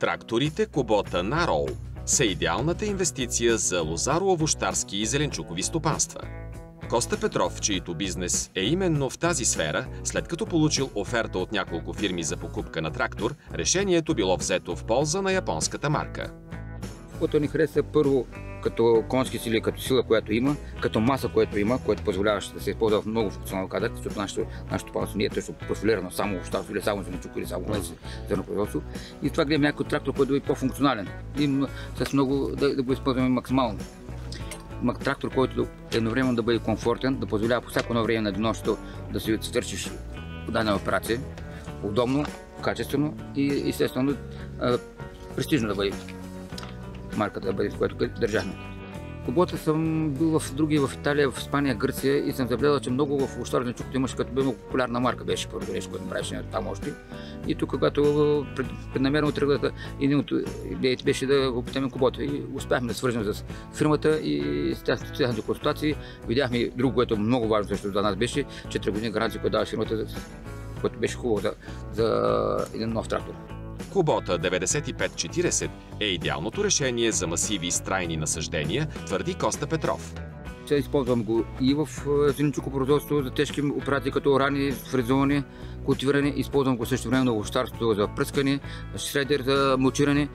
Тракторите Кубота Нарол са идеалната инвестиция за лозаро-овощарски и зеленчукови стопанства. Коста Петров, чийто бизнес е именно в тази сфера, след като получил оферта от няколко фирми за покупка на трактор, решението било взето в полза на японската марка. Кубота ни хареса първо като конски сили, като сила, която има, като маса, която има, което позволяваше да се използва в много функционално кадър, защото нашето палство не е точно профилирано само овощарство или само зеленчук или само зърнопроизводство. И това гледам някой трактор, който да е по-функционален и с много да го използваме максимално. Трактор, който едновременно да бъде комфортен, да позволява по всяко време на денощето да се свършиш дадена операция, удобно, качествено и естествено престижно да бъде марката, да бъде, в която държахме. Кубота съм бил в други, в Италия, в Испания, Гърция и съм забелязал, че много в овощарничукото имаше, като много популярна марка беше първо нещо, което правеше там още. И тук, когато преднамерено тръгнаха, един от идеите беше да опитаме Кубота. И успяхме да свържем с фирмата и с тяхната консултации. Видяхме друго, което много важно също за нас беше, 4 години гаранция, която дава фирмата, което беше хубаво за един нов трактор. Кубота 9540 е идеалното решение за масиви с трайни насаждения, твърди Коста Петров. Сега използвам го и в зеленчукопроизводство за тежки операции, като орани, фрезоване, култивиране. Използвам го също време на овощарството за пръскане, шредер за мулчиране,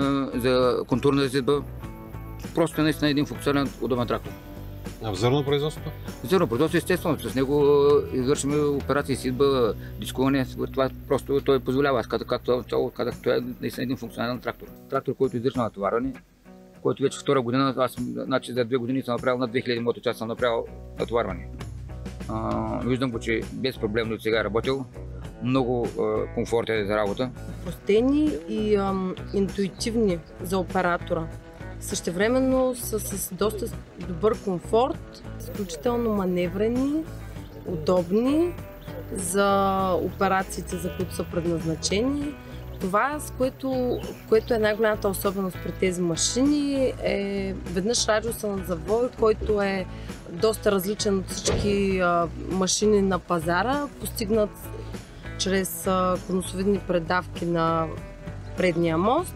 за контурна резидба. Просто наистина един функционален удобен трактор. А в зърнопроизводството? Зърнопроизводство, естествено, с него извършваме операции с идба, дискуване. Това просто той позволява. Аз както той е наистина един функционален трактор. Трактор, който издържа натоварване, който вече втора година, аз значи за 2 години съм направил над 2000 моточаса, съм направил натоварване. Виждам го, че без проблемно от сега е работил. Много комфортен за работа. Простени и интуитивни за оператора. Същевременно са с доста добър комфорт, изключително маневрени, удобни за операциите, за които са предназначени. Това, което е най-голямата особеност при тези машини, е веднъж радиуса на завой, който е доста различен от всички машини на пазара, постигнат чрез конусовидни предавки на предния мост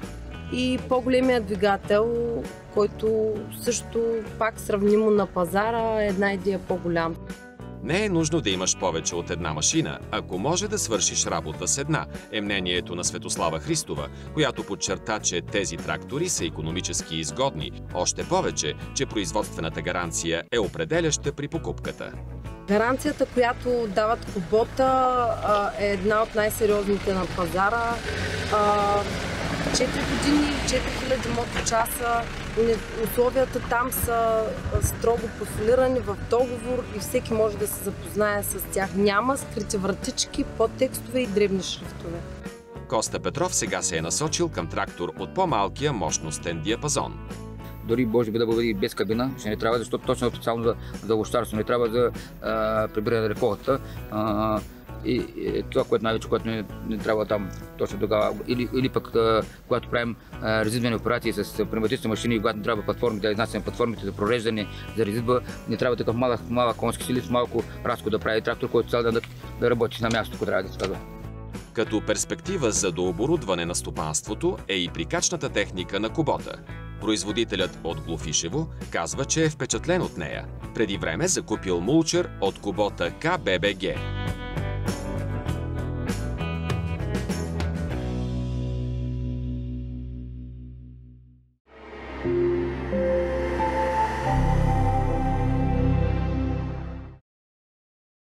и по-големия двигател, който също пак сравнимо на пазара е една идея по-голям. Не е нужно да имаш повече от една машина, ако може да свършиш работа с една, е мнението на Светослава Христова, която подчерта, че тези трактори са икономически изгодни, още повече, че производствената гаранция е определяща при покупката. Гаранцията, която дават Кубота, е една от най-сериозните на пазара. 4 години, 4000 моточаса. Условията там са строго профилирани в договор и всеки може да се запознае с тях. Няма скрити вратички, подтекстове и дребни шрифтове. Коста Петров сега се е насочил към трактор от по-малкия мощностен диапазон. Дори може би да бъде без кабина, ще не трябва, защото точно специално за овощарство не трябва за прибиране на реколтата. И това, което най-вече, което не трябва там точно тогава, или пък когато правим резидвени операции с пневматични машини, когато не трябва платформите, да изнасяме платформите за прореждане, за резидба, не трябва такъв малък конски сили с малко разход да прави трактор, който цял ден да работи на място, ако трябва да се казва. Като перспектива за дооборудване на стопанството е и прикачната техника на Кубота. Производителят от Глуфишево казва, че е впечатлен от нея. Преди време закупил мулчер от Кубота КББГ.